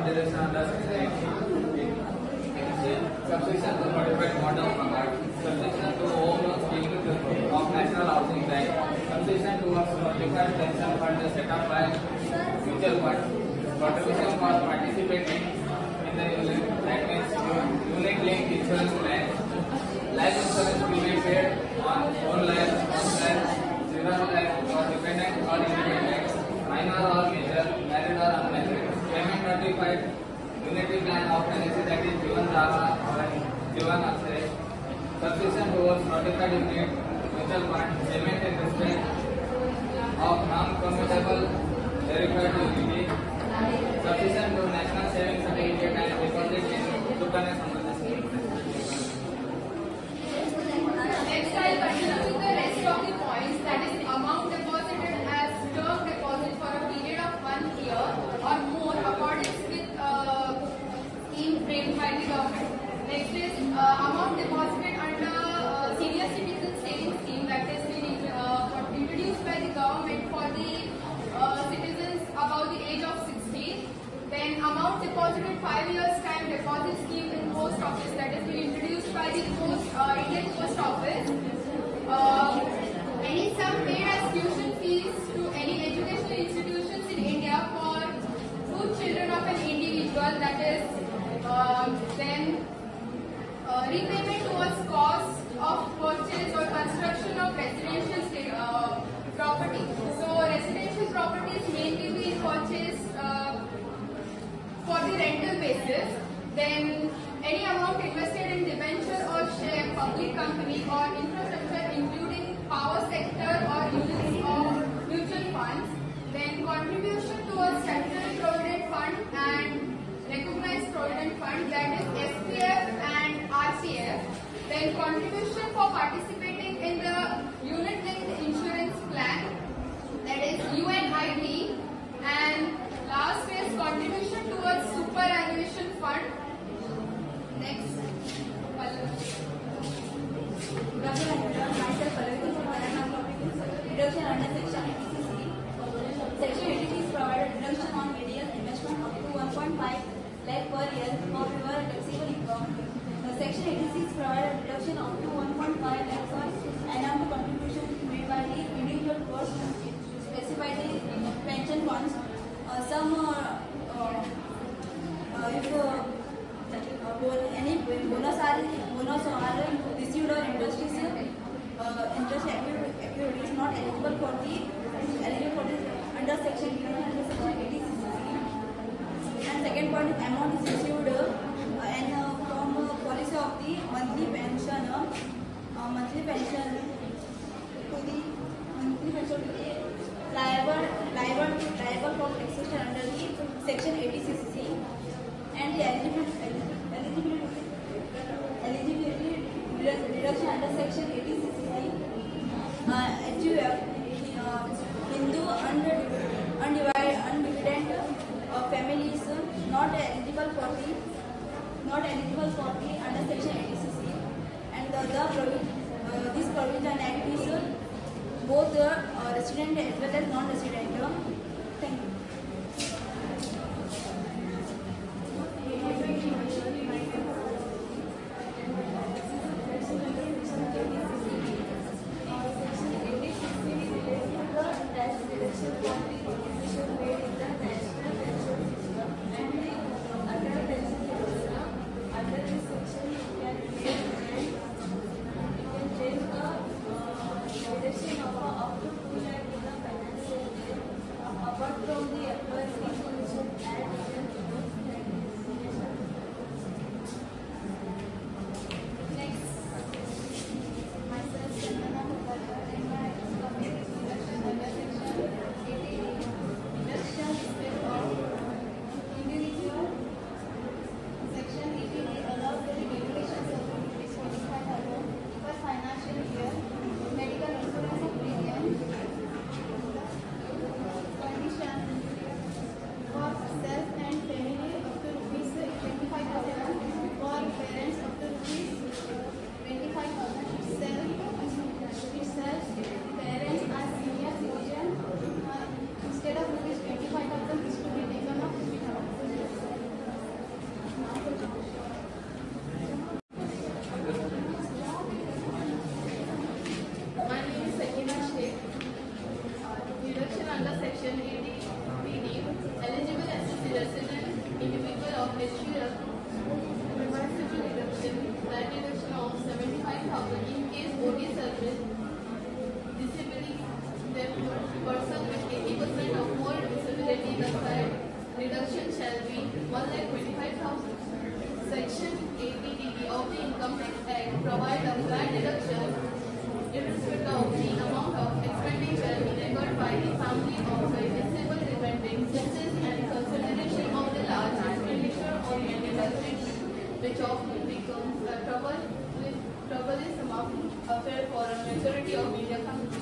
deduction under Section 80. Subsection 2 modified mode of conduct. Subsection 2 home loan scheme of National Housing Bank. Subsection 2 of modified pension fund set up by mutual fund. Contribution for participating in the unit, that means unit linked insurance plan. Life insurance will be paid on whole life, zero life, or dependent or independent, minor or major, married or unmarried. Payment notified unity plan of NSC, that is given Java or given Akshay. Subsection 2 was notified unit mutual fund payment in respect of non-commutable verified unity. Subsection 2 national savings certificate and deposit in Sukanya Samriddhi scheme. Next, I will continue with the rest of the points, that is amount deposited as term deposit for a period of 1 year or more according with scheme framed by the government. Next is amount deposited under senior citizen savings scheme, that is introduced by the government for the citizens above the age of 60. Then amount deposited 5 years time deposit scheme in post office, that is introduced by the Indian Post Office. Any sum paid as tuition fees to any educational institutions in India for 2 children of an individual, that is then repayment towards cost of purchase or construction of residential property. So residential properties mainly be purchased for the rental basis. Then any amount invested in debenture or share, public company or infrastructure including power sector or units of mutual funds. Then contribution towards statutory provident fund and recognized provident fund, that is SPF and RCF. Then contribution for participating in the unit linked insurance plan, that is UNIT. And last is contribution towards superannuation fund. Next, Deduction under Section 86. Section 86 provided deduction on various investment up to 1.5 lakh per year for your taxable income. Section 86 provided deduction up to 1.5 lakhs on annual contribution made by the individual towards specified pension funds. Any bonus are received or interest activities not eligible for the under section 86. And second point is amount is received and from policy of the monthly pension to the liable for taxation under the section 86C. And the eligibility deduction under section 86C. Hindu undivided families not eligible for the under section 86C. And this provision act is both resident as well as non-resident. Thank you. Apart from under Section 80 BD, eligible as a resident individual of HUF provides such a deduction, that deduction of 75,000 in case OT service disability, therefore person with 80% or more disability, the said reduction shall be 1,25,000. Section 80DD of the Income Tax Act provides a flat deduction irrespective of the amount of expenditure incurred by the family of a disabled dependent, such as in consideration of the large expenditure on medical treatment, which often becomes a troublesome affair for a majority of Indian families.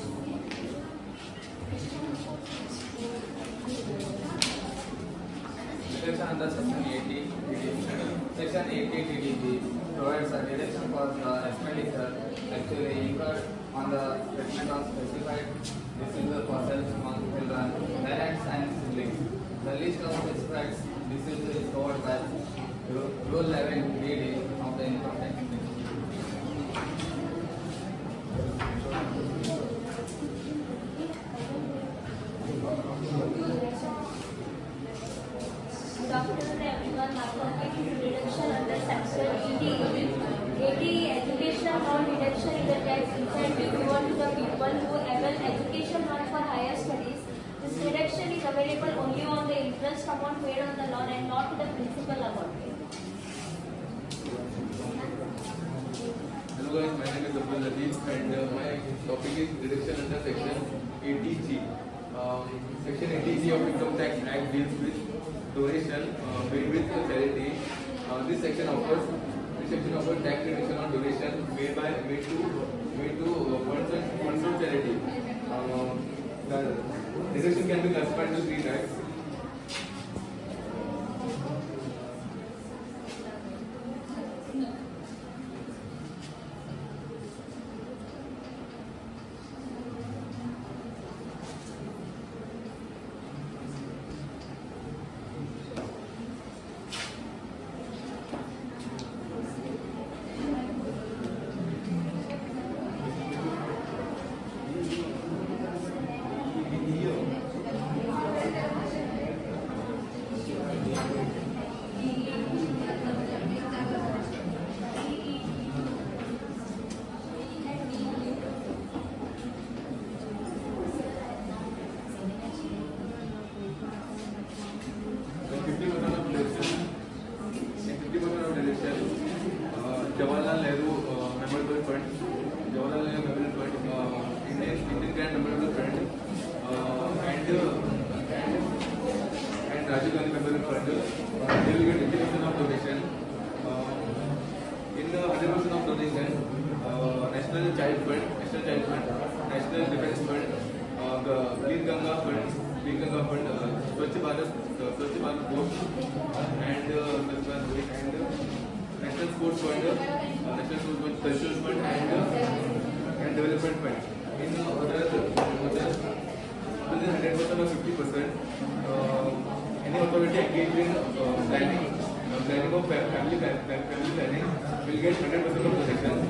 Deduction under Section 80 Section 80 TDB provides a deduction for the expenditure actually incurred on the treatment of specified diseases for self-small children, parents and siblings. The list of specified diseases is covered by Rule 11 DD of the Income Tax Act. Good afternoon everyone. My topic is deduction under Section 80 education loan deduction is a tax incentive given to the people who avail education loan for higher studies. This deduction is available only on the interest amount paid on the loan and not to the principal amount paid. Hello guys, my name is Abdul Latif and my topic is deduction under Section 80G. Section 80G of Income Tax Act deals with donation made with charity. This section offers tax deduction on donation made to funds of charity. The deduction can be classified into three types. Jawaharlal Nehru Memorial Fund, Indian Grand Memorial Fund, and Rajiv Gandhi Memorial Fund. They will get 80% of donation. In the 100% of donation, National Child Fund, National Defence Fund, the Clean Ganga Fund, Swachh Bharat Board, and National Sports Fund, Cultural Fund, and Development Fund. In within 100% or 50%, any authority engaged in planning of family planning will get 100% of donation.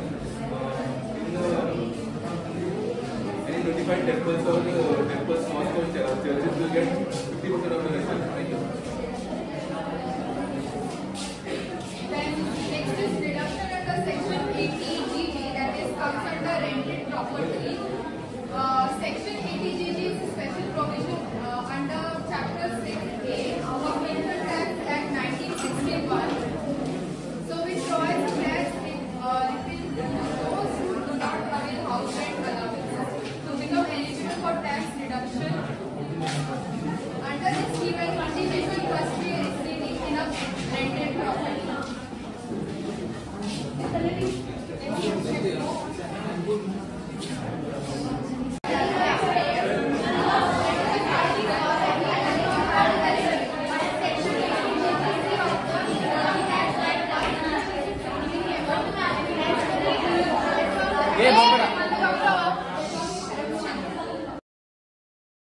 Any notified temples or mosques or churches will get